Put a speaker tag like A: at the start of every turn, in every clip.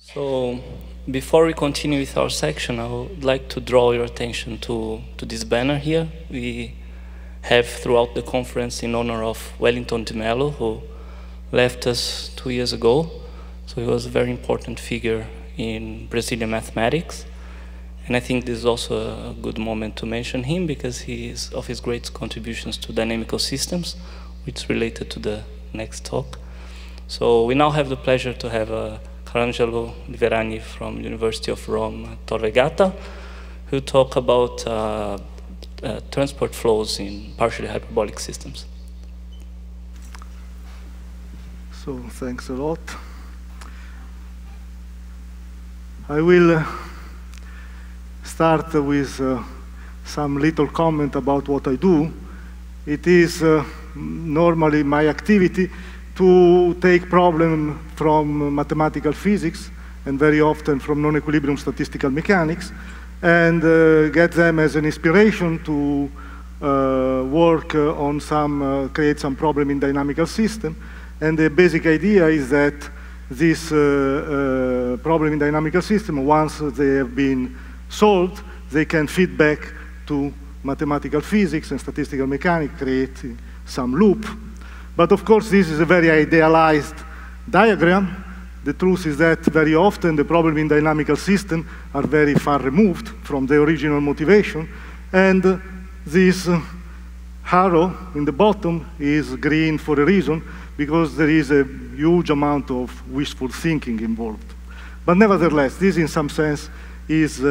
A: So, before we continue with our section, I would like to draw your attention to this banner here. We have throughout the conference in honor of Wellington de Mello, who left us 2 years ago. So he was a very important figure in Brazilian mathematics. And I think this is also a good moment to mention him because of his great contributions to dynamical systems, which is related to the next talk. So we now have the pleasure to have Carangelo Liverani from University of Rome, Tor Vergata, who talk about transport flows in partially hyperbolic systems.
B: So thanks a lot. I will start with some little comment about what I do. It is normally my activity to take problems from mathematical physics and very often from non-equilibrium statistical mechanics and get them as an inspiration to work on create some problem in dynamical system. And the basic idea is that this problem in dynamical system, once they have been solved, they can feed back to mathematical physics and statistical mechanics, creating some loop. But of course, this is a very idealized diagram. The truth is that very often the problems in dynamical systems are very far removed from the original motivation. And this arrow in the bottom is green for a reason, because there is a huge amount of wishful thinking involved. But nevertheless, this in some sense is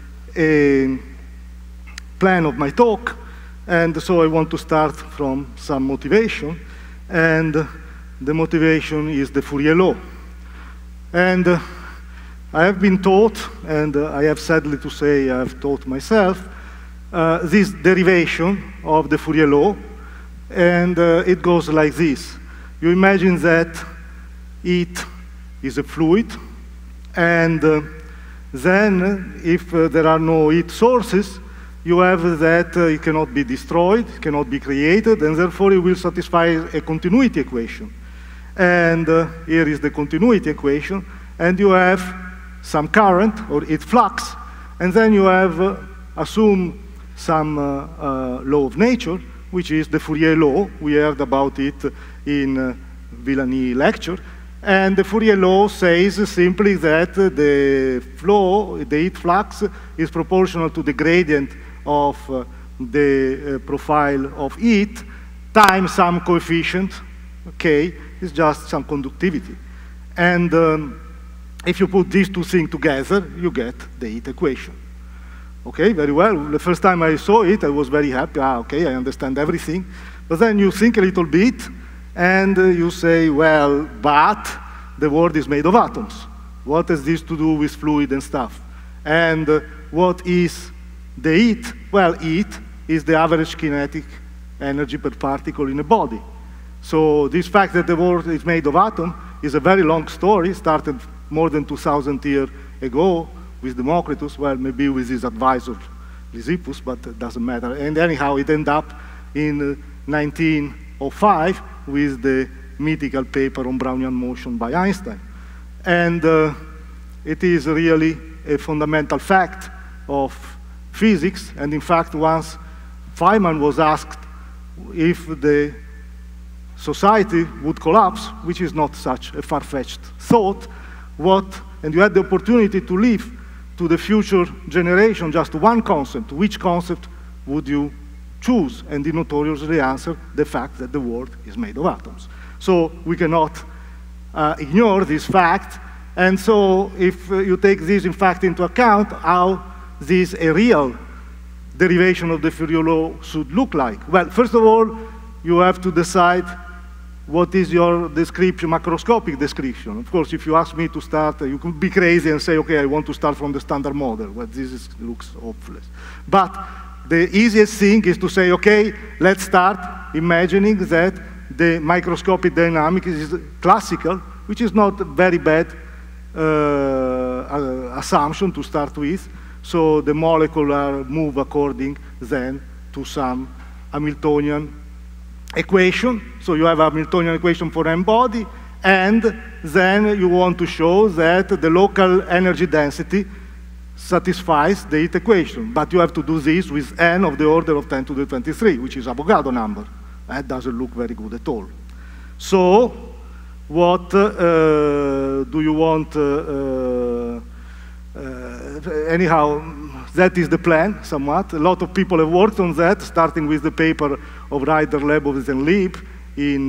B: a plan of my talk. And so I want to start from some motivation. And the motivation is the Fourier law. And I have been taught, and I have sadly to say I have taught myself, this derivation of the Fourier law. And it goes like this. You imagine that heat is a fluid, and then if there are no heat sources, you have that it cannot be destroyed, it cannot be created, and therefore it will satisfy a continuity equation. And here is the continuity equation, and you have some current, or heat flux, and then you have assume some law of nature, which is the Fourier law. We heard about it in Villani lecture. And the Fourier law says simply that the flow, the heat flux, is proportional to the gradient of the profile of heat times some coefficient, k, is just some conductivity. And if you put these two things together, you get the heat equation. Okay, very well. The first time I saw it, I was very happy. Okay, I understand everything. But then you think a little bit, and you say, well, but the world is made of atoms. What has this to do with fluid and stuff? And what is the heat? Well, heat is the average kinetic energy per particle in a body. So this fact that the world is made of atoms is a very long story, started more than 2,000 years ago with Democritus, well, maybe with his advisor, Lysippus, but it doesn't matter. And anyhow, it ended up in 1905 with the mythical paper on Brownian motion by Einstein. And it is really a fundamental fact of physics. And in fact, once Feynman was asked if the society would collapse, which is not such a far-fetched thought, and you had the opportunity to leave to the future generation just one concept, which concept would you choose? And he notoriously answered the fact that the world is made of atoms. So we cannot ignore this fact. And so if you take this, in fact, into account, how this a real derivation of the Fourier law should look like. Well, first of all, you have to decide what is your description, macroscopic description. Of course, if you ask me to start, you could be crazy and say, okay, I want to start from the standard model. Well, looks hopeless. But the easiest thing is to say, okay, let's start imagining that the microscopic dynamics is classical, which is not a very bad assumption to start with. So the molecular move according then to some Hamiltonian equation. So you have a Hamiltonian equation for m body, And then you want to show that the local energy density satisfies the heat equation. But you have to do this with n of the order of 10 to the 23, which is Avogadro number. That doesn't look very good at all. So what do you want? Anyhow, that is the plan, somewhat. A lot of people have worked on that, starting with the paper of Ryder, Lebowitz, and Lieb in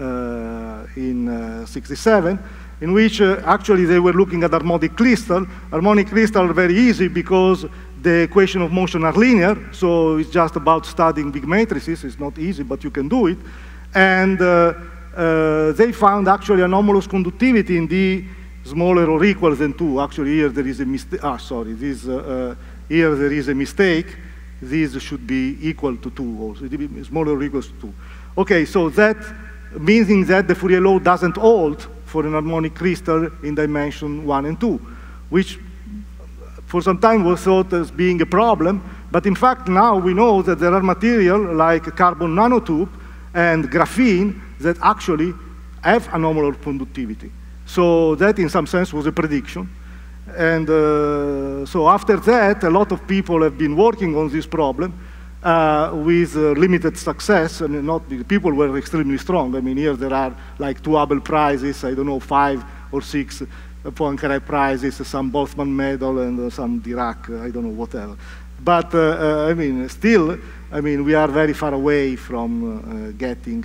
B: 67, in which actually they were looking at harmonic crystal. Harmonic crystal are very easy because the equation of motion are linear, so it's just about studying big matrices. It's not easy, but you can do it. And they found actually anomalous conductivity in D smaller or equal than 2. Actually, here there is a mistake. Ah, sorry. Here there is a mistake. This should be equal to 2 also. Smaller or equal to 2. Okay, so that meaning that the Fourier law doesn't hold for an harmonic crystal in dimension 1 and 2, which for some time was thought as being a problem. But in fact, now we know that there are materials like carbon nanotube and graphene that actually have anomalous conductivity. So that, in some sense, was a prediction. And so after that, a lot of people have been working on this problem with limited success. I mean, people were extremely strong. I mean, here there are like 2 Hubble prizes, I don't know, 5 or 6 Poincaré prizes, some Boltzmann medal, and some Dirac, I don't know, whatever. But I mean, still, I mean, we are very far away from getting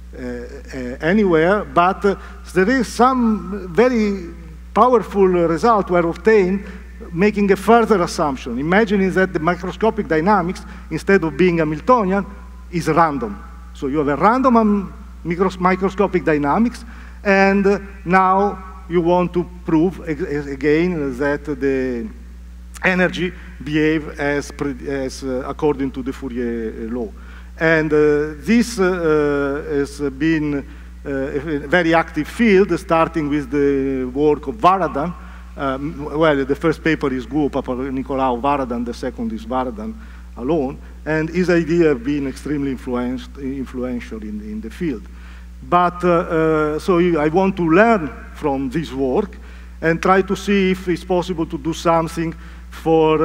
B: anywhere. But there is some very powerful result were obtained making a further assumption, imagining that the microscopic dynamics, instead of being Hamiltonian, is random. So you have a random microscopic dynamics, and now you want to prove again that the energy behave as according to the Fourier law. And this has been a very active field, starting with the work of Varadhan. Well, the first paper is Guo, Papanikolaou, Varadhan. The second is Varadhan alone. And his idea has been extremely influential in the field. But so I want to learn from this work and try to see if it's possible to do something for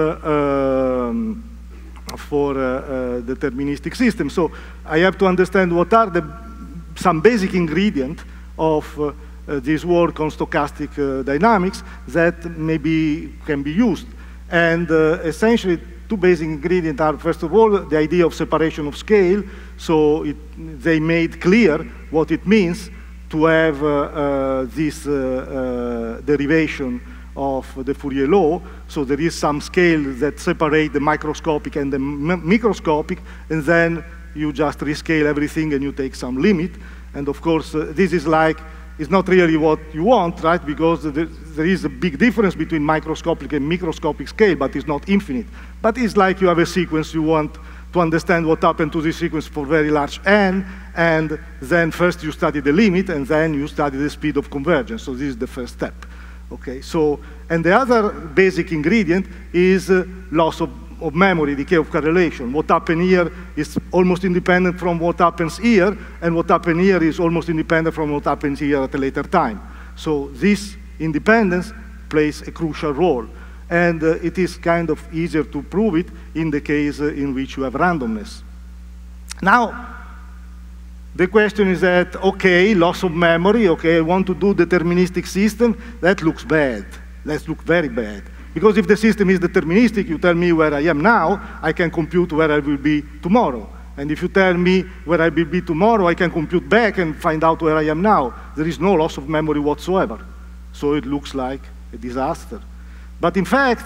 B: deterministic systems. So I have to understand what are some basic ingredients of this work on stochastic dynamics that maybe can be used. And essentially, 2 basic ingredients are, first of all, the idea of separation of scale. So they made clear what it means to have this derivation of the Fourier law. So there is some scale that separate the microscopic and the microscopic, and then you just rescale everything and you take some limit. And of course, this is like, it's not really what you want, right? Because there is a big difference between microscopic and microscopic scale, but it's not infinite. But it's like you have a sequence, you want to understand what happened to this sequence for very large n, and then first you study the limit, and then you study the speed of convergence. So this is the first step. Okay, so, and the other basic ingredient is loss of memory, decay of correlation. What happened here is almost independent from what happens here, and what happened here is almost independent from what happens here at a later time. So this independence plays a crucial role. And it is kind of easier to prove it in the case in which you have randomness. Now, the question is that, okay, loss of memory, okay, I want to do deterministic system, that looks bad. That looks very bad. Because if the system is deterministic, you tell me where I am now, I can compute where I will be tomorrow. And if you tell me where I will be tomorrow, I can compute back and find out where I am now. There is no loss of memory whatsoever. So it looks like a disaster. But in fact,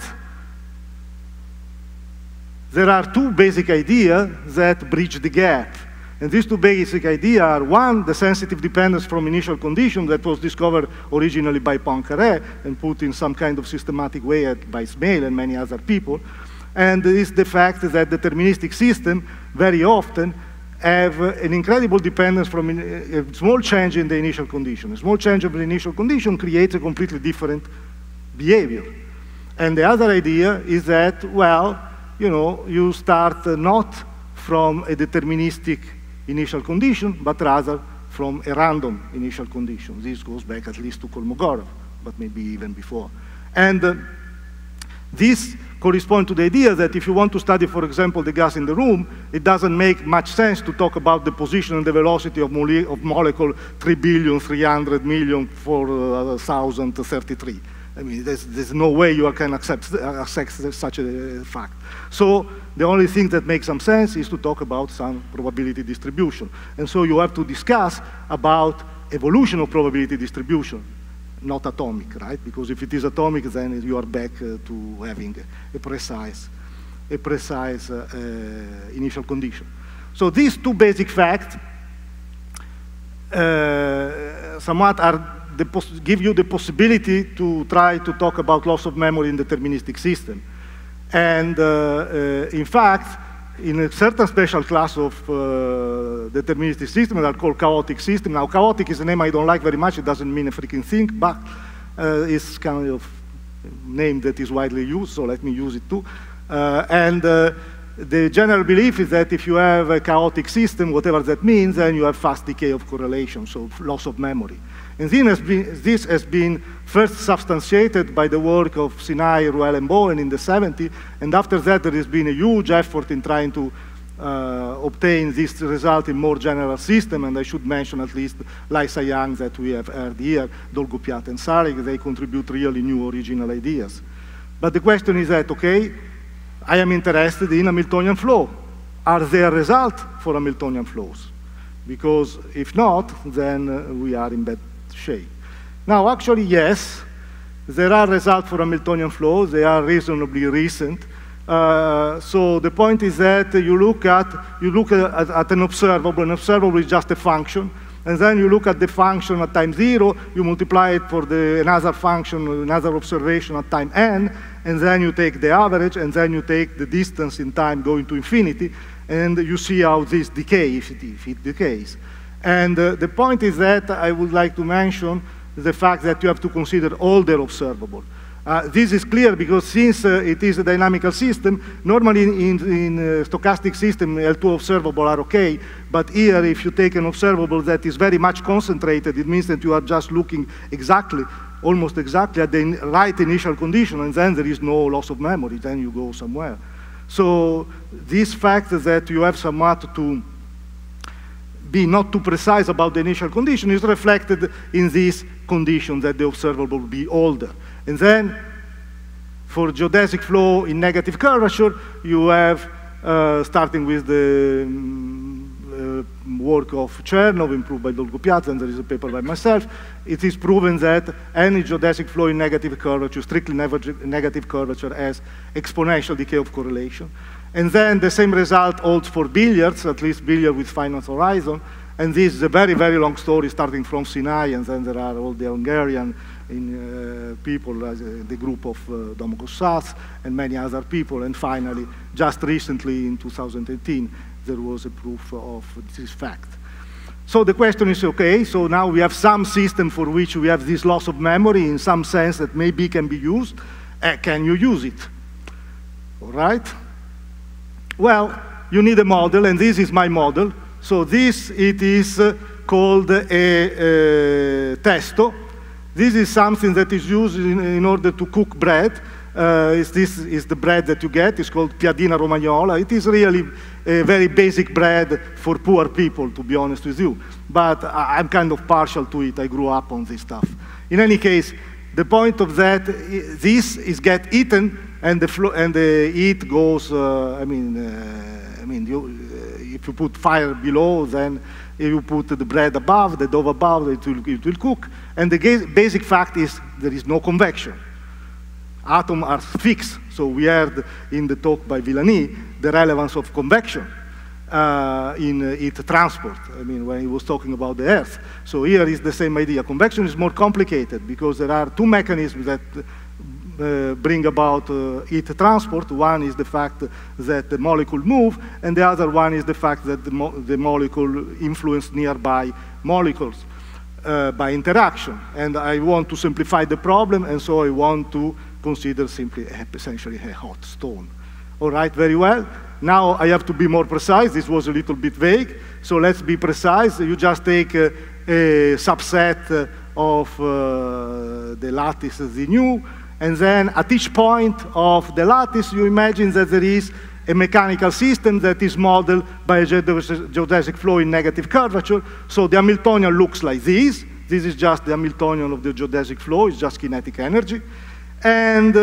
B: there are 2 basic ideas that bridge the gap. And these 2 basic ideas are, one, the sensitive dependence from initial condition that was discovered originally by Poincaré and put in some kind of systematic way by Smale and many other people. And is the fact that deterministic systems very often have an incredible dependence from a small change in the initial condition. A small change of the initial condition creates a completely different behavior. And the other idea is that, well, you know, you start not from a deterministic initial condition, but rather from a random initial condition. This goes back at least to Kolmogorov, but maybe even before. And this corresponds to the idea that if you want to study, for example, the gas in the room, it doesn't make much sense to talk about the position and the velocity of molecule 3,300,000,000,4,033. I mean, there's no way you can accept such a fact. So the only thing that makes some sense is to talk about some probability distribution. And so you have to discuss about evolution of probability distribution, not atomic, right? Because if it is atomic, then you are back to having a precise initial condition. So these two basic facts somewhat give you the possibility to try to talk about loss of memory in deterministic system. And in fact, in a certain special class of deterministic systems that are called chaotic systems. Now, chaotic is a name I don't like very much. It doesn't mean a freaking thing, but it's kind of a name that is widely used, so let me use it too. The general belief is that if you have a chaotic system, whatever that means, then you have fast decay of correlation, so loss of memory. And this has been first substantiated by the work of Sinai, Ruel, and Bowen in the 70s, and after that there has been a huge effort in trying to obtain this result in more general system, and I should mention at least Lisa Young that we have heard here, Dolgopiat and Sarig. They contribute really new original ideas. But the question is that, okay, I am interested in Hamiltonian flow. Are there results for Hamiltonian flows? Because if not, then we are in bad shape. Now, actually, yes, there are results for Hamiltonian flows. They are reasonably recent. So the point is that you look at an observable. An observable is just a function, and then you look at the function at time 0. You multiply it for another function, another observation at time n, and then you take the average, and then you take the distance in time going to infinity, and you see how this decays, if it decays. And the point is that I would like to mention the fact that you have to consider all the observable. This is clear because since it is a dynamical system, normally in stochastic system, L2 observable are okay, but here if you take an observable that is very much concentrated, it means that you are just looking exactly, almost exactly at the right initial condition, and then there is no loss of memory, then you go somewhere. So this fact that you have somewhat to be not too precise about the initial condition is reflected in this condition that the observable will be older. And then, for geodesic flow in negative curvature, you have, starting with the work of Chernov, improved by Dolgopiat, and there is a paper by myself, it is proven that any geodesic flow in negative curvature, strictly negative curvature, has exponential decay of correlation. And then the same result holds for billiards, at least billiard with finite horizon. And this is a very, very long story starting from Sinai, and then there are all the Hungarian people, the group of Domokos Sas, and many other people. And finally, just recently in 2018, there was a proof of this fact. So the question is, okay, so now we have some system for which we have this loss of memory in some sense that maybe can be used. Can you use it? All right? Well, you need a model, and this is my model. So this, it is called a testo. This is something that is used in order to cook bread. This is the bread that you get. It's called piadina romagnola. It is really a very basic bread for poor people, to be honest with you. But I'm kind of partial to it. I grew up on this stuff. In any case, the point of that, this is get eaten, and the heat goes. If you put fire below, then if you put the bread above, the dough above, it will cook. And the basic fact is there is no convection. Atoms are fixed. So we heard in the talk by Villani the relevance of convection in heat transport. I mean, when he was talking about the Earth. So here is the same idea. Convection is more complicated because there are two mechanisms that bring about heat transport. One is the fact that the molecule move, and the other one is the fact that the molecule influence nearby molecules by interaction. And I want to simplify the problem, and so I want to consider simply essentially a hot stone. All right, very well. Now I have to be more precise. This was a little bit vague. So let's be precise. You just take a subset of the lattice Z nu, and then at each point of the lattice, you imagine that there is a mechanical system that is modeled by a geodesic flow in negative curvature. So the Hamiltonian looks like this. This is just the Hamiltonian of the geodesic flow. It's just kinetic energy. And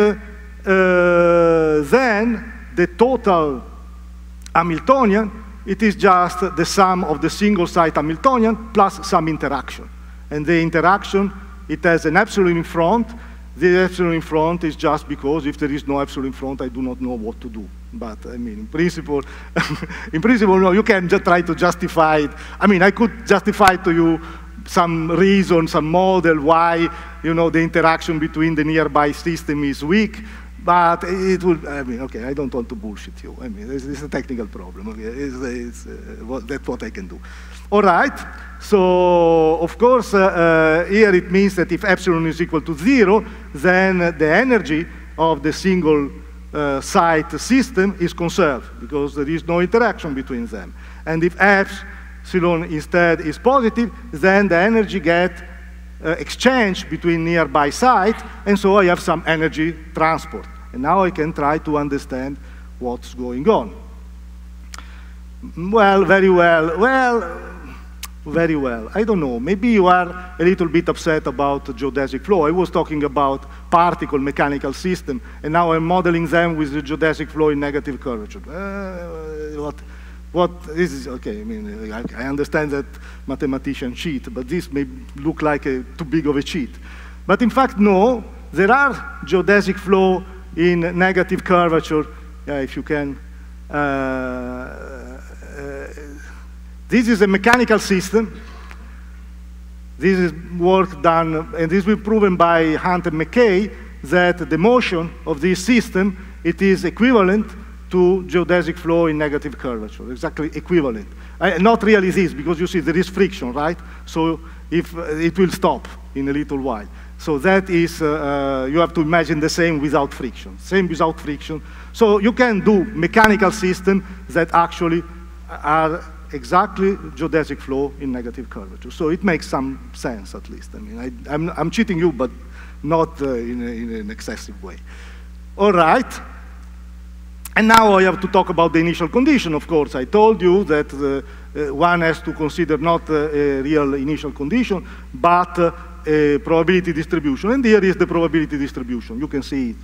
B: then the total Hamiltonian, it is just the sum of the single site Hamiltonian plus some interaction. And the interaction, it has an epsilon in front. The epsilon in front is just because if there is no epsilon in front, I do not know what to do. But I mean, in principle, no, you can just try to justify it. I mean, I could justify to you some reason, some model why, you know, the interaction between the nearby system is weak. But it will, I mean, okay, I don't want to bullshit you. I mean, it's a technical problem. Okay? That's what I can do. All right, so of course, here it means that if epsilon is equal to 0, then the energy of the single site system is conserved because there is no interaction between them. And if epsilon instead is positive, then the energy gets exchange between nearby sites, and so I have some energy transport. And now I can try to understand what's going on. Well, very well. Well, very well. I don't know. Maybe you are a little bit upset about geodesic flow. I was talking about particle mechanical system, and now I'm modeling them with the geodesic flow in negative curvature. What this is, okay, I mean, I understand that mathematicians cheat, but this may look like too big of a cheat. But in fact, no, there are geodesic flow in negative curvature, if you can. This is a mechanical system. This is work done, and this will be proven by Hunt and McKay, that the motion of this system, it is equivalent to geodesic flow in negative curvature, exactly equivalent. Not really this, because you see there is friction, right? So if it will stop in a little while. So that is, you have to imagine the same without friction, same without friction. So you can do mechanical systems that actually are exactly geodesic flow in negative curvature. So it makes some sense, at least. I mean, I'm cheating you, but not in an excessive way. All right. And now I have to talk about the initial condition, of course. I told you that one has to consider not a real initial condition, but a probability distribution. And here is the probability distribution. You can see it.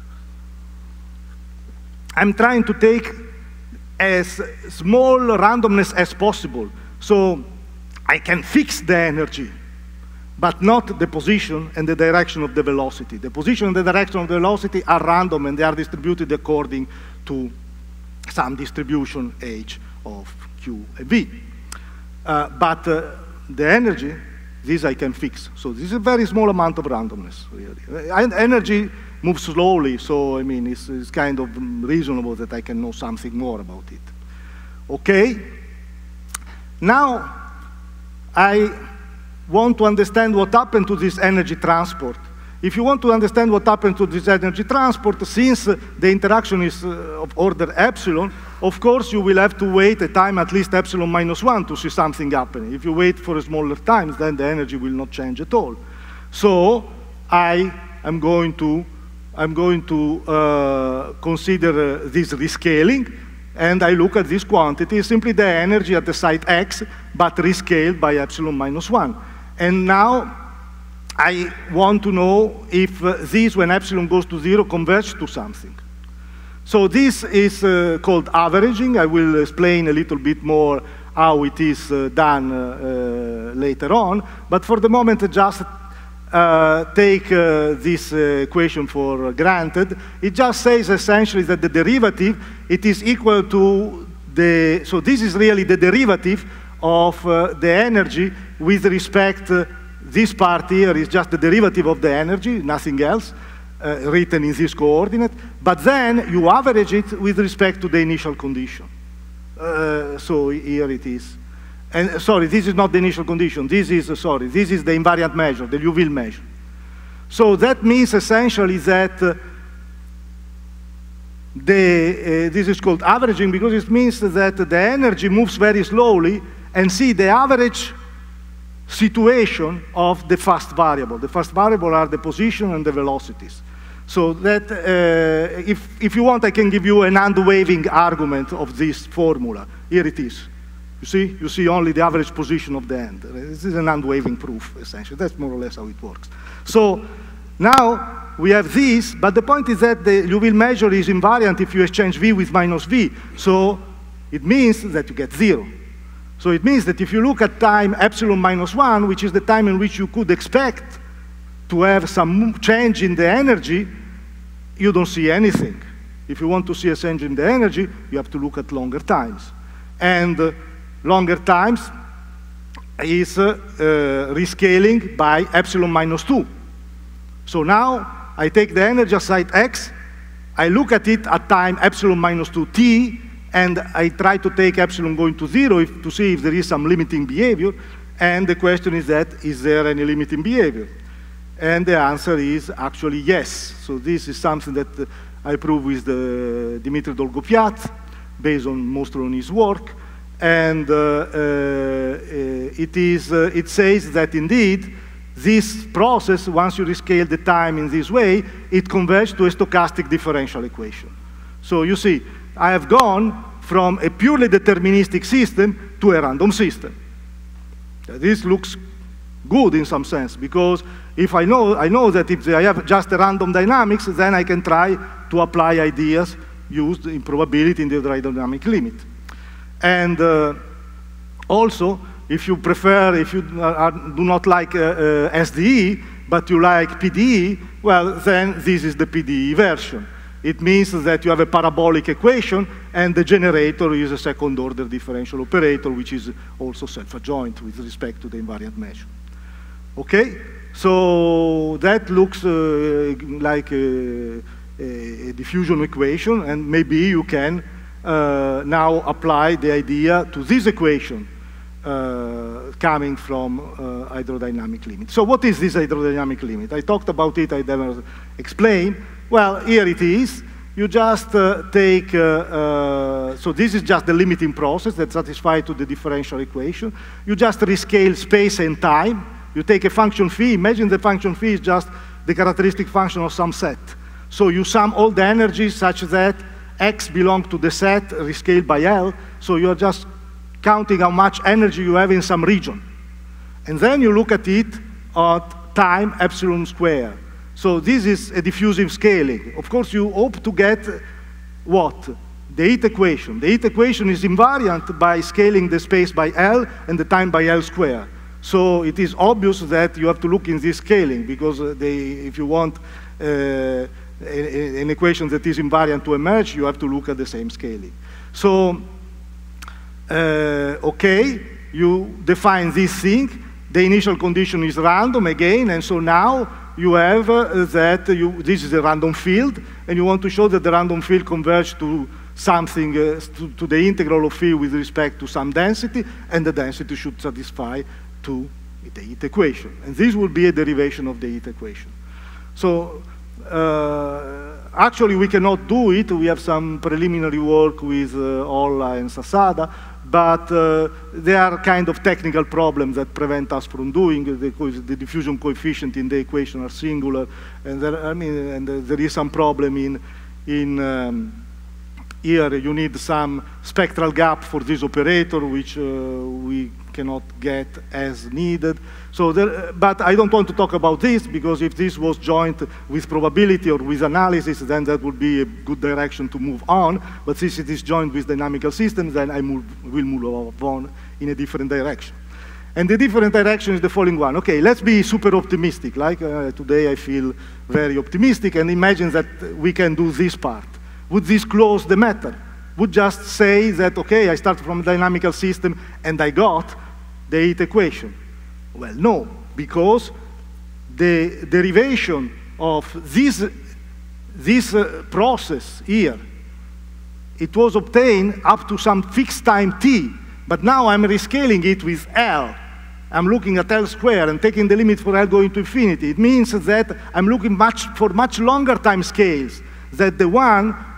B: I'm trying to take as small randomness as possible. So I can fix the energy, but not the position and the direction of the velocity. The position and the direction of the velocity are random, and they are distributed according to some distribution h of q and v. But the energy, this I can fix. So this is a very small amount of randomness, really. Energy moves slowly, so I mean, it's kind of reasonable that I can know something more about it. Okay? Now, I want to understand what happened to this energy transport. If you want to understand what happened to this energy transport, since the interaction is of order epsilon, of course you will have to wait a time at least epsilon minus 1 to see something happening. If you wait for smaller times, then the energy will not change at all. So I'm going to consider this rescaling, and I look at this quantity, simply the energy at the site x, but rescaled by epsilon minus 1. And now I want to know if this, when epsilon goes to 0, converges to something. So this is called averaging. I will explain a little bit more how it is done later on. But for the moment, just take this equation for granted. It just says essentially that the derivative, it is equal to the, so this is really the derivative of the energy with respect, this part here is just the derivative of the energy, nothing else, written in this coordinate. But then you average it with respect to the initial condition. So here it is. And sorry, this is not the initial condition. This is, sorry, this is the invariant measure, the Liouville measure. So that means essentially that this is called averaging because it means that the energy moves very slowly and see the average situation of the fast variable. The fast variable are the position and the velocities. So that, if you want, I can give you an hand-waving argument of this formula. Here it is. You see only the average position of the end. This is an hand-waving proof, essentially. That's more or less how it works. So now we have this, but the point is that the Liouville measure is invariant if you exchange V with minus V. So it means that you get 0. So it means that if you look at time epsilon minus 1, which is the time in which you could expect to have some change in the energy, you don't see anything. If you want to see a change in the energy, you have to look at longer times. And longer times is rescaling by epsilon minus 2. So now I take the energy aside x, I look at it at time epsilon minus 2t, and I try to take epsilon going to 0 to see if there is some limiting behavior. And the question is that, is there any limiting behavior? And the answer is actually yes. So this is something that I prove with the Dimitri Dolgopiat, based on mostly on his work. And it says that indeed, this process, once you rescale the time in this way, it converges to a stochastic differential equation. So you see, I have gone from a purely deterministic system to a random system. This looks good in some sense, because if I know that if I have just a random dynamics, then I can try to apply ideas used in probability in the hydrodynamic limit. And also, if you prefer, if you do not like SDE, but you like PDE, well, then this is the PDE version. It means that you have a parabolic equation, and the generator is a second-order differential operator, which is also self-adjoint with respect to the invariant measure. Okay? So that looks like a diffusion equation, and maybe you can now apply the idea to this equation coming from hydrodynamic limit. So what is this hydrodynamic limit? I talked about it, I never explained. Well, here it is. You just take, so this is just the limiting process that satisfies to the differential equation. You just rescale space and time. You take a function phi. Imagine the function phi is just the characteristic function of some set. So you sum all the energies such that x belongs to the set rescaled by L. So you're just counting how much energy you have in some region. And then you look at it at time epsilon squared. So this is a diffusive scaling. Of course, you hope to get what? The heat equation. The heat equation is invariant by scaling the space by L and the time by L squared. So it is obvious that you have to look in this scaling, because if you want an equation that is invariant to emerge, you have to look at the same scaling. So, okay, you define this thing. The initial condition is random again, and so now you have that this is a random field, and you want to show that the random field converges to something, to the integral of phi with respect to some density, and the density should satisfy to the heat equation. And this will be a derivation of the heat equation. So actually we cannot do it. We have some preliminary work with Olla and Sasada, but there are kind of technical problems that prevent us from doing it, because the diffusion coefficient in the equation are singular, and there is some problem in here you need some spectral gap for this operator, which we cannot get as needed. So but I don't want to talk about this, because if this was joined with probability or with analysis, then that would be a good direction to move on. But since it is joined with dynamical systems, then I will move on in a different direction. And the different direction is the following one. Okay, let's be super optimistic. Like today I feel very optimistic, and imagine that we can do this part. Would this close the matter? Would just say that, okay, I start from a dynamical system and I got the heat equation? Well, no, because the derivation of this process here, it was obtained up to some fixed time t, but now I'm rescaling it with L. I'm looking at L squared and taking the limit for L going to infinity. It means that I'm looking for much longer time scales than the one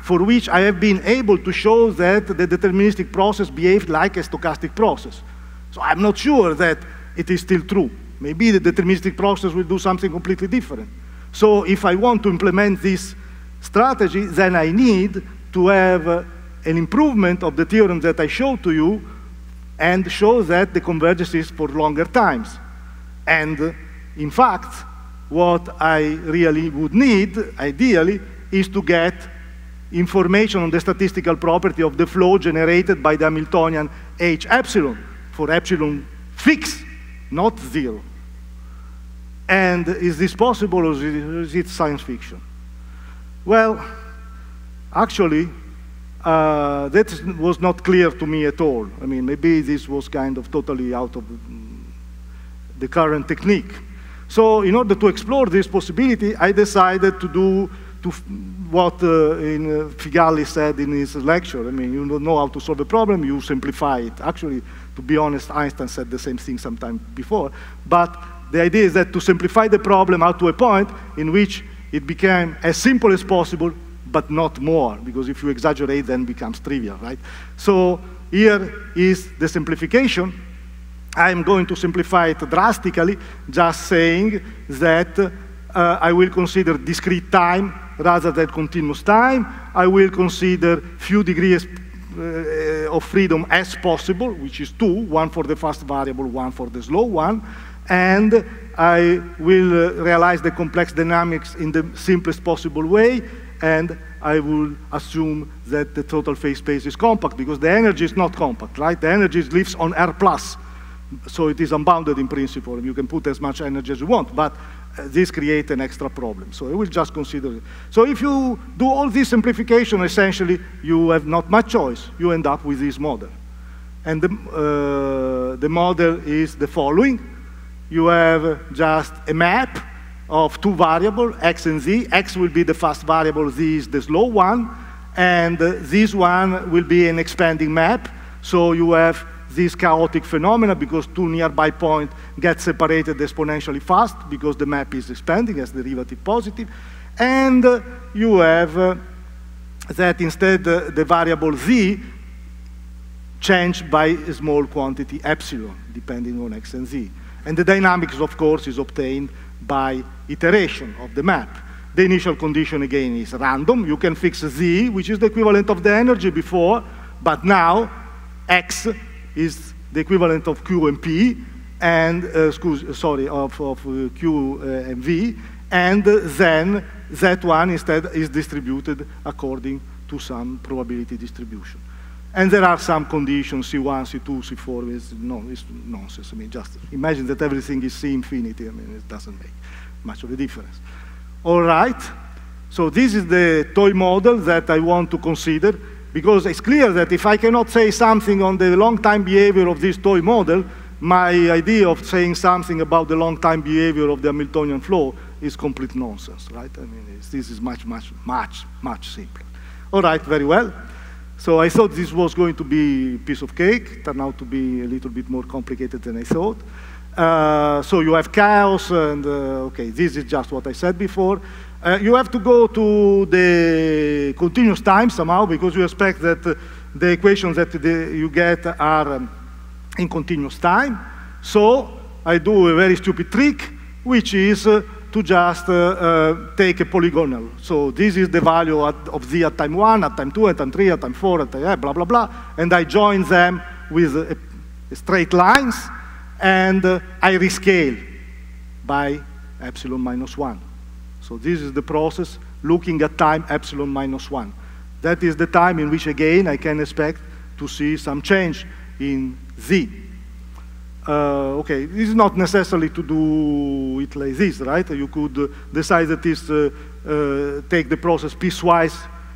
B: for which I have been able to show that the deterministic process behaved like a stochastic process. So I'm not sure that it is still true. Maybe the deterministic process will do something completely different. So if I want to implement this strategy, then I need to have an improvement of the theorem that I showed to you and show that the convergence is for longer times. And in fact, what I really would need, ideally, is to get information on the statistical property of the flow generated by the Hamiltonian H epsilon, for epsilon fixed, not 0. And is this possible, or is it science fiction? Well, actually, that was not clear to me at all. I mean, maybe this was kind of totally out of the current technique. So in order to explore this possibility, I decided to do what Figalli said in his lecture. I mean, you don't know how to solve a problem, you simplify it. Actually, to be honest, Einstein said the same thing sometime before. But the idea is that to simplify the problem out to a point in which it became as simple as possible, but not more, because if you exaggerate, then it becomes trivial, right? So here is the simplification. I'm going to simplify it drastically, just saying that I will consider discrete time rather than continuous time. I will consider few degrees of freedom as possible, which is 2, one for the fast variable, one for the slow one. And I will realize the complex dynamics in the simplest possible way, and I will assume that the total phase space is compact, because the energy is not compact, right? The energy lives on R+. So it is unbounded in principle. You can put as much energy as you want, but this creates an extra problem. So I will just consider it. So if you do all this simplification, essentially, you have not much choice. You end up with this model. And the model is the following. You have just a map of 2 variables, x and z. X will be the fast variable, z is the slow one. And this one will be an expanding map. So you have this chaotic phenomena because 2 nearby points get separated exponentially fast because the map is expanding as derivative positive. And you have that instead the variable z changed by a small quantity epsilon, depending on x and z. And the dynamics, of course, is obtained by iteration of the map. The initial condition, again, is random. You can fix z, which is the equivalent of the energy before, but now x is the equivalent of q and p, and of q and v, and then z1 instead is distributed according to some probability distribution. And there are some conditions, C1, C2, C4, it's nonsense. I mean, just imagine that everything is C infinity. I mean, it doesn't make much of a difference. All right, so this is the toy model that I want to consider, because it's clear that if I cannot say something on the long-time behavior of this toy model, my idea of saying something about the long-time behavior of the Hamiltonian flow is complete nonsense, right? I mean, this is much, much, much, much simpler. All right, very well. So I thought this was going to be a piece of cake. Turned out to be a little bit more complicated than I thought. So you have chaos, and OK, this is just what I said before. You have to go to the continuous time somehow, because you expect that the equations that you get are in continuous time. So I do a very stupid trick, which is to just take a polygonal. So this is the value of z at time 1, at time 2, at time 3, at time 4, at time blah, blah, blah. And I join them with straight lines, and I rescale by epsilon minus 1. So this is the process looking at time epsilon minus 1. That is the time in which, again, I can expect to see some change in z. OK, this is not necessarily to do it like this, right? You could decide that this take the process piecewise,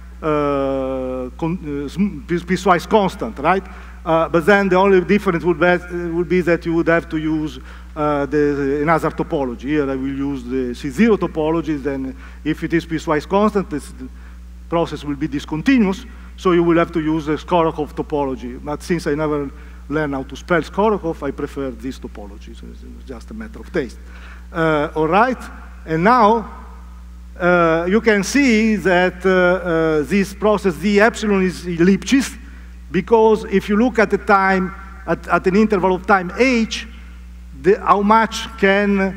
B: piecewise constant, right? But then the only difference would be that you would have to use another topology. Here I will use the C0 topology. Then if it is piecewise constant, the process will be discontinuous. So you will have to use the Skorokhov topology. But since I never learn how to spell Skorokhov, I prefer this topology. So it's just a matter of taste. All right, and now you can see that this process Z epsilon is Lipschitz, because if you look at the time, at an interval of time h, how much can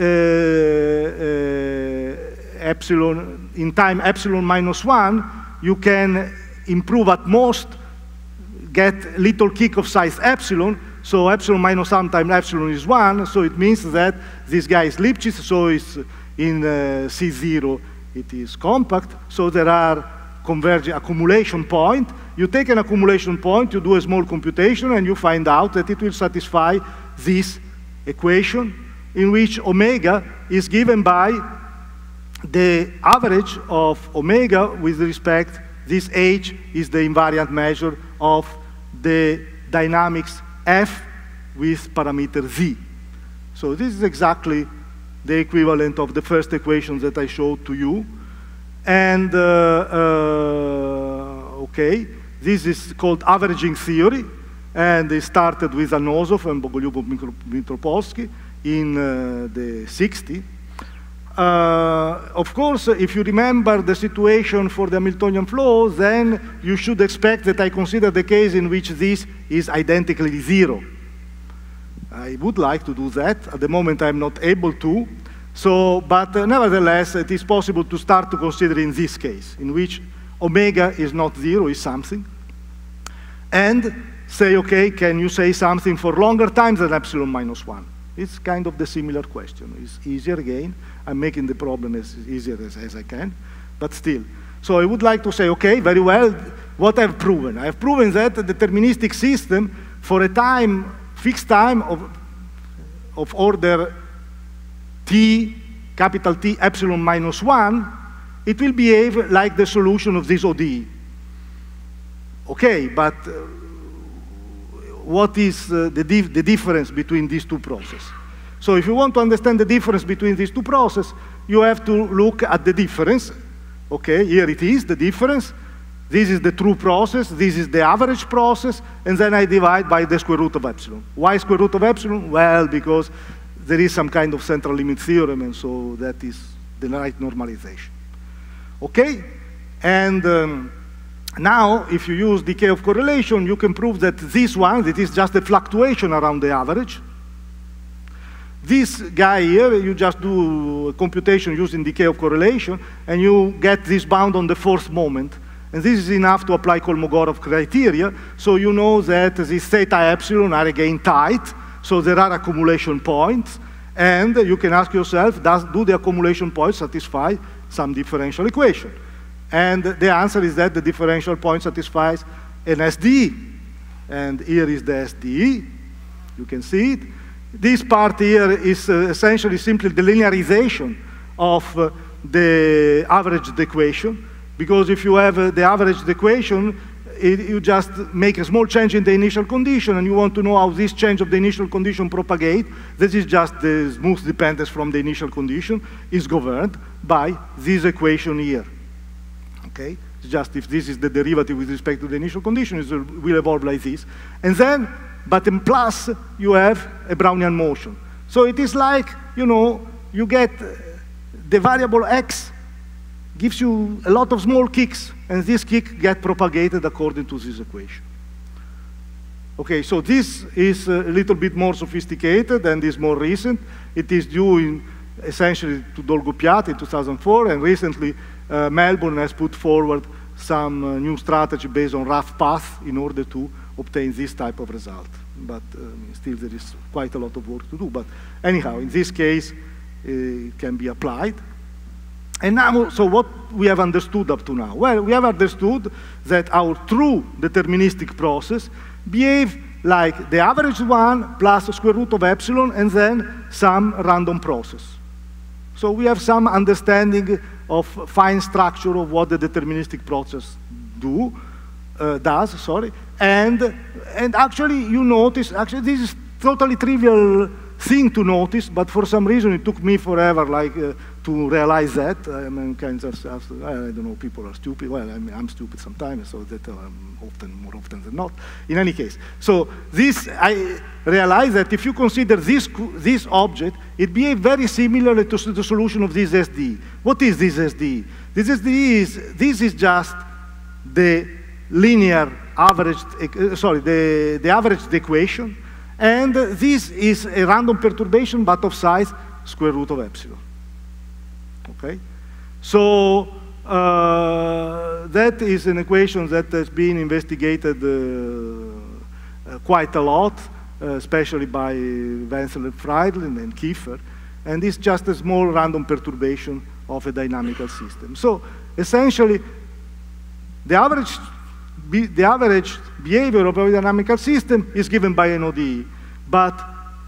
B: epsilon, in time epsilon minus 1, you can improve at most, get little kick of size epsilon, so epsilon minus 1 times epsilon is 1, so it means that this guy is Lipschitz, so it's in C0 it is compact, so there are converging accumulation point. You take an accumulation point, you do a small computation, and you find out that it will satisfy this equation in which omega is given by the average of omega with respect, this h is the invariant measure of the dynamics f with parameter z. So this is exactly the equivalent of the first equation that I showed to you. And, okay, this is called averaging theory, and it started with Anosov and Bogolyubov-Mitropolsky in the 60s. Of course, if you remember the situation for the Hamiltonian flow, then you should expect that I consider the case in which this is identically zero. I would like to do that. At the moment, I'm not able to. So, but nevertheless, it is possible to start to consider in this case, in which omega is not zero, is something. And say, okay, can you say something for longer times than epsilon minus 1? It's kind of the similar question. It's easier again. I'm making the problem as easier as I can, but still. So I would like to say, okay, very well, what I've proven? I've proven that a deterministic system for a time, fixed time of order t, capital T, epsilon minus 1, it will behave like the solution of this ODE. Okay, but what is the difference between these two processes? So if you want to understand the difference between these two processes, you have to look at the difference. Okay, here it is, the difference. This is the true process, this is the average process, and then I divide by the square root of epsilon. Why square root of epsilon? Well, because there is some kind of central limit theorem, and so that is the right normalization. Okay, and now if you use decay of correlation, you can prove that this one, it is just a fluctuation around the average. This guy here, you just do a computation using decay of correlation, and you get this bound on the fourth moment. And this is enough to apply Kolmogorov criteria, so you know that these theta epsilon are again tight, so there are accumulation points, and you can ask yourself, do the accumulation points satisfy some differential equation? And the answer is that the differential point satisfies an SDE. And here is the SDE. You can see it. This part here is essentially simply the linearization of the averaged equation, because if you have the averaged equation, you just make a small change in the initial condition, and you want to know how this change of the initial condition propagates. This is just the smooth dependence from the initial condition is governed by this equation here. Okay? It's just if this is the derivative with respect to the initial condition, it will evolve like this. And then, but in plus, you have a Brownian motion. So it is like, you know, you get the variable x gives you a lot of small kicks, and this kick get propagated according to this equation. Okay, so this is a little bit more sophisticated and is more recent. It is due essentially to Dolgopiat in 2004, and recently Melbourne has put forward some new strategy based on rough path in order to obtain this type of result. But still there is quite a lot of work to do. But anyhow, in this case, it can be applied. And now, so what we have understood up to now? Well, we have understood that our true deterministic process behaves like the average one plus square root of epsilon and then some random process. So we have some understanding of fine structure of what the deterministic process does. And actually you notice, actually this is totally trivial thing to notice, but for some reason it took me forever, like, to realize that. I mean, kind of, I don't know, people are stupid. Well, I mean, I'm stupid sometimes, so that more often than not. In any case, so this, I realized that if you consider this object, it behaves very similar to the solution of this SD. What is this SD? This SD is just the linear averaged, the averaged equation, and this is a random perturbation, but of size square root of epsilon. Okay, so that is an equation that has been investigated quite a lot, especially by Wenzel and Freidl and Kiefer, and it's just a small random perturbation of a dynamical system. So essentially, the average behavior of a dynamical system is given by an ODE, but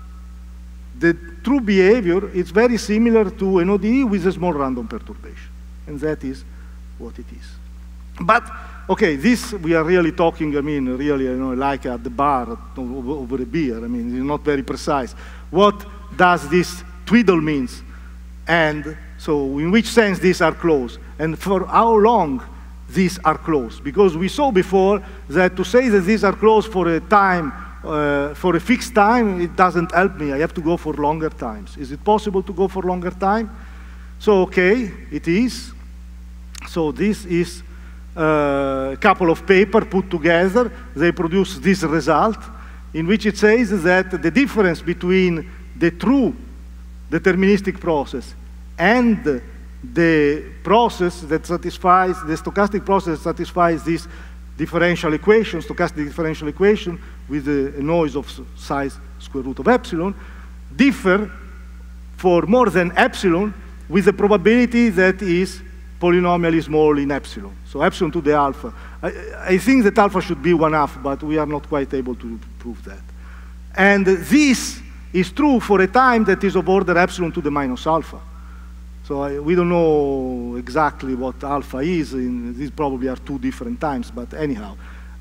B: the true behavior is very similar to an ODE with a small random perturbation, and that is what it is. But, okay, this we are really talking, I mean, really, you know, like at the bar over a beer. I mean, it's not very precise. What does this twiddle means? And so in which sense these are closed? And for how long these are closed? Because we saw before that to say that these are closed for a time, for a fixed time, it doesn't help me. I have to go for longer times. Is it possible to go for longer time? So, okay, it is. So this is a couple of papers put together. They produce this result, in which it says that the difference between the true deterministic process and the process that satisfies, the stochastic process that satisfies this differential equation, stochastic differential equation with a noise of size square root of epsilon, differ for more than epsilon with a probability that is polynomially small in epsilon. So epsilon to the alpha. I think that alpha should be 1/2, but we are not quite able to prove that. And this is true for a time that is of order epsilon to the minus alpha. So we don't know exactly what alpha is. These probably are two different times, but anyhow.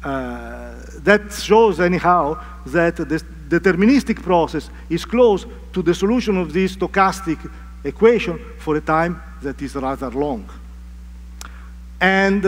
B: That shows anyhow that the deterministic process is close to the solution of this stochastic equation for a time that is rather long. And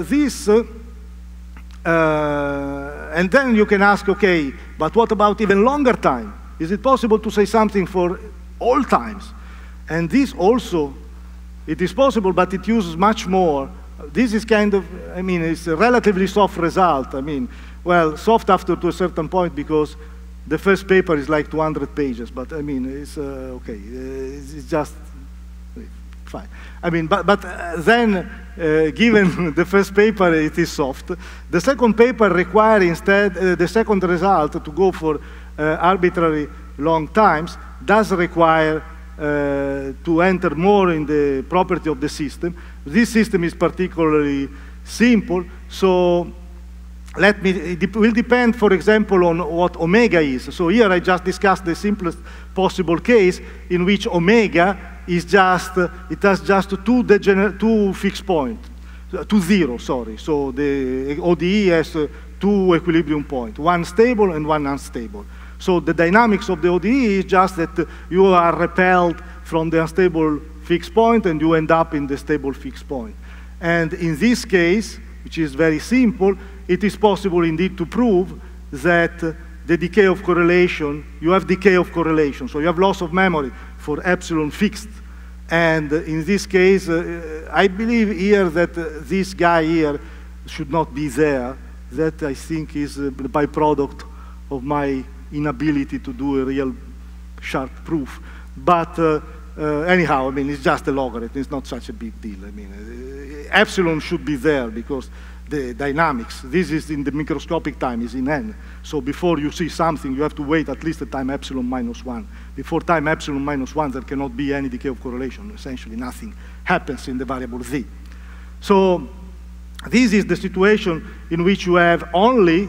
B: and then you can ask, okay, but what about even longer time? Is it possible to say something for all times? And this also, it is possible, but it uses much more. This is kind of, I mean, it's a relatively soft result. I mean, well, soft after to a certain point because the first paper is like 200 pages, but I mean, it's okay. It's just fine. I mean, but then, given the first paper, it is soft. The second paper requires instead, the second result to go for arbitrary long times does require to enter more in the property of the system. This system is particularly simple, so it will depend, for example, on what omega is. So here I just discussed the simplest possible case in which omega is just, it has just two fixed points, 0, sorry. So the ODE has two equilibrium points, one stable and one unstable. So the dynamics of the ODE is just that you are repelled from the unstable fixed point and you end up in the stable fixed point. And in this case, which is very simple, it is possible indeed to prove that the decay of correlation, you have decay of correlation. So you have loss of memory for epsilon fixed. And in this case, I believe here that this guy here should not be there. That I think is the byproduct of my inability to do a real sharp proof. But anyhow, I mean, it's just a logarithm. It's not such a big deal. I mean, epsilon should be there because the dynamics, this is in the microscopic time, is in n. So before you see something, you have to wait at least a time epsilon minus 1. Before time epsilon minus 1, there cannot be any decay of correlation. Essentially, nothing happens in the variable z. So this is the situation in which you have only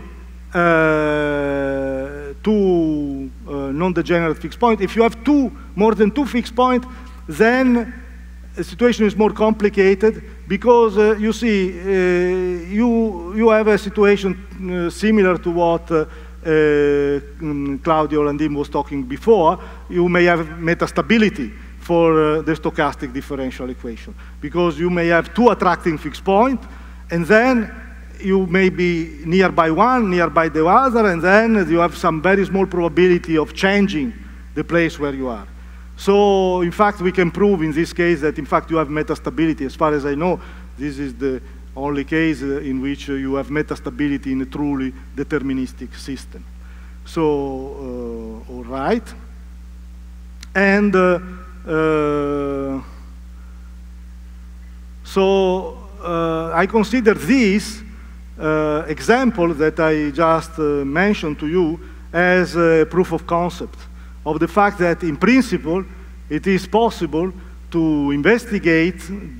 B: two non-degenerate fixed points. If you have more than two fixed points, then the situation is more complicated because you see, you have a situation similar to what Claudio Landim was talking before, you may have metastability for the stochastic differential equation, because you may have two attracting fixed points, and then you may be nearby one, nearby the other, and then you have some very small probability of changing the place where you are. So, in fact, we can prove in this case that, in fact, you have metastability. As far as I know, this is the only case in which you have metastability in a truly deterministic system. So, all right. And I consider this example that I just mentioned to you as a proof of concept of the fact that, in principle, it is possible to investigate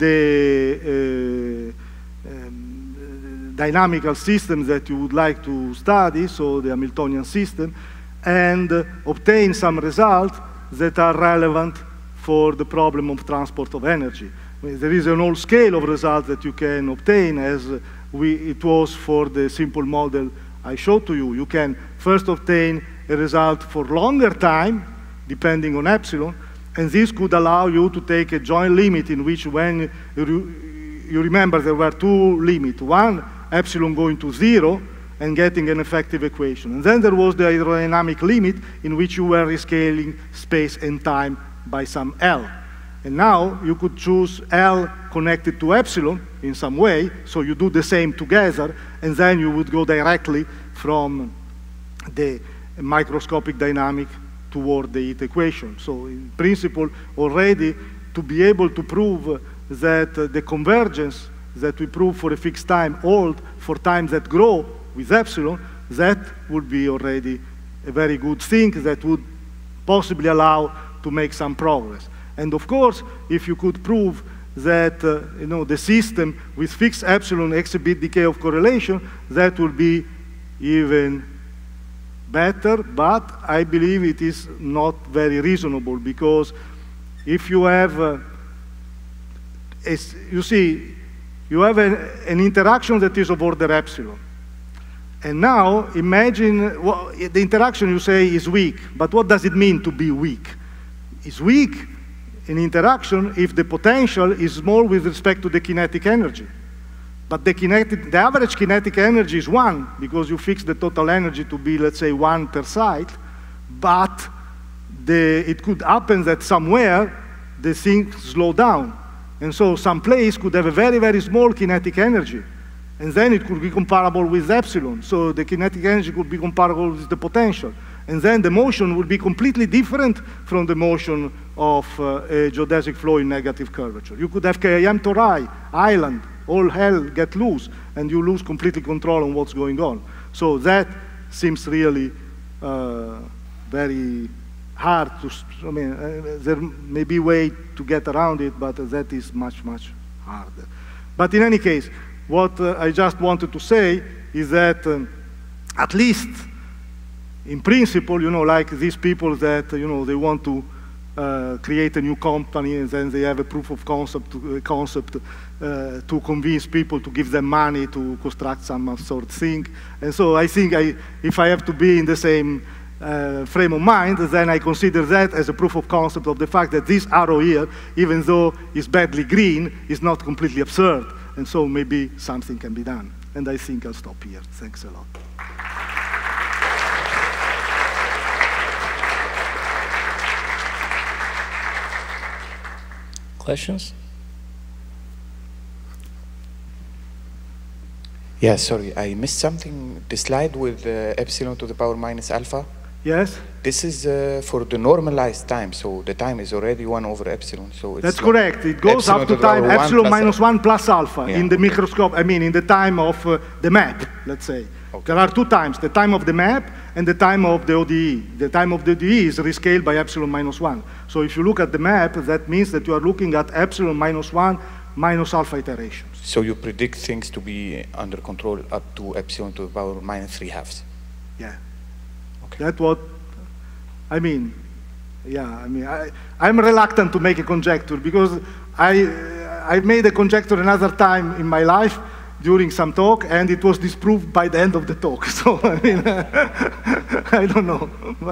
B: the dynamical systems that you would like to study, so the Hamiltonian system, and obtain some results that are relevant for the problem of transport of energy. I mean, there is an whole scale of results that you can obtain, as it was for the simple model I showed to you. You can first obtain a result for longer time, depending on epsilon, and this could allow you to take a joint limit in which, when you remember, there were two limits. One, epsilon going to 0 and getting an effective equation. And then there was the hydrodynamic limit in which you were rescaling space and time by some L. And now you could choose L connected to epsilon in some way, so you do the same together, and then you would go directly from the microscopic dynamic toward the heat equation. So in principle, already, to be able to prove that the convergence that we prove for a fixed time hold for times that grow with epsilon, that would be already a very good thing that would possibly allow to make some progress. And of course, if you could prove that the system with fixed epsilon exhibit decay of correlation, that would be even better, but I believe it is not very reasonable, because if you have, you see, you have an interaction that is of order epsilon. And now imagine, well, the interaction you say is weak, but what does it mean to be weak? It's weak in interaction if the potential is small with respect to the kinetic energy. But the average kinetic energy is 1, because you fix the total energy to be, let's say, 1 per site. But it could happen that somewhere the thing slows down. And so some place could have a very, very small kinetic energy. And then it could be comparable with epsilon. So the kinetic energy could be comparable with the potential. And then the motion would be completely different from the motion of a geodesic flow in negative curvature. You could have KIM tori, island, all hell get loose, and you lose completely control on what's going on. So that seems really very hard to, I mean, there may be a way to get around it, but that is much, much harder. But in any case, what I just wanted to say is that at least in principle, like these people that, they want to create a new company, and then they have a proof of concept to convince people to give them money to construct some sort of thing. And so I think if I have to be in the same frame of mind, then I consider that as a proof of concept of the fact that this arrow here, even though it's badly green, is not completely absurd. And so maybe something can be done. And I think I'll stop here. Thanks a lot.
A: Questions?
C: Yeah, sorry, I missed something. The slide with epsilon to the power minus alpha.
B: Yes?
C: This is for the normalized time, so the time is already 1 over epsilon. So
B: that's correct. It goes up to time epsilon minus 1 plus alpha in the microscope, I mean, in the time of the map, let's say. Okay. There are two times, the time of the map and the time of the ODE. The time of the ODE is rescaled by epsilon minus 1. So if you look at the map, that means that you are looking at epsilon minus 1 minus alpha iterations.
C: So you predict things to be under control up to epsilon to the power minus 3/2.
B: Yeah. Okay. That's what, I mean, yeah, I mean, I'm reluctant to make a conjecture because I made a conjecture another time in my life, during some talk, and it was disproved by the end of the talk. So, I mean, I don't know.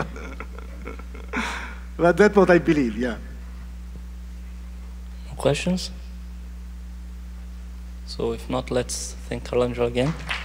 B: But that's what I believe, yeah.
A: Questions? So if not, let's thank Carlangelo again.